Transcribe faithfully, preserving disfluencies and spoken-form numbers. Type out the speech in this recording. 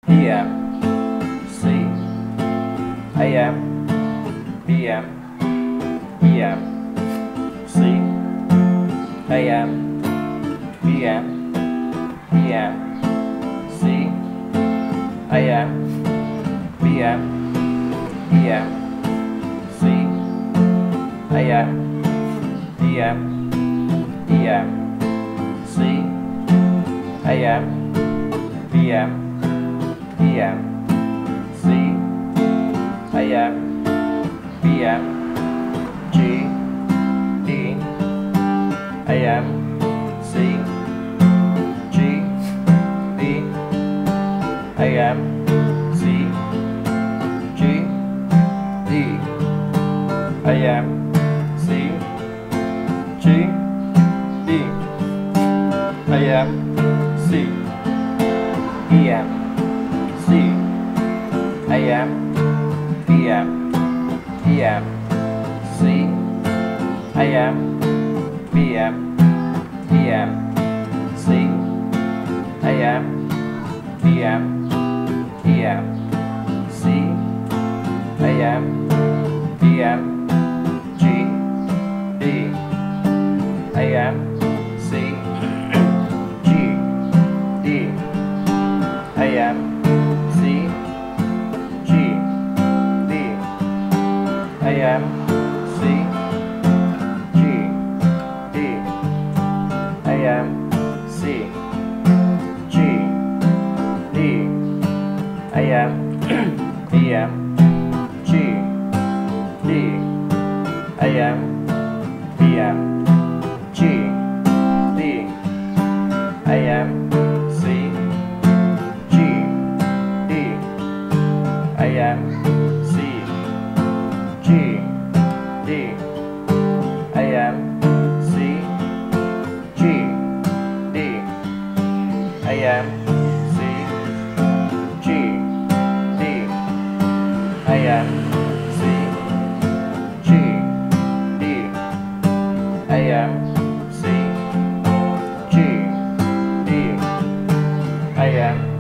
E M, C, A M, B M, E M, C, A M, B M, E M, C, A M, B M, E M, C, A M, B M, E M, C, A M, B M, E M, C, A M, B M, G, D, A M, C, G, D, A M, C, G, D, A M, C, G, D, A M, C, E M, C, A M, B M, E M, C, A M, B M, E M, C, A M, B M, E M, C, A M, B M, G, D, A M, C, G, D, A M, C, G, D, A M, C, G, D, A M, C, G, D, A M, B M, G, D, A M, B M, G, D, A M, C, G, D, A M, C, G, D, A M, C, G, D, A M, C, G, D, A M, C, G, D, A M, C, G, D, A M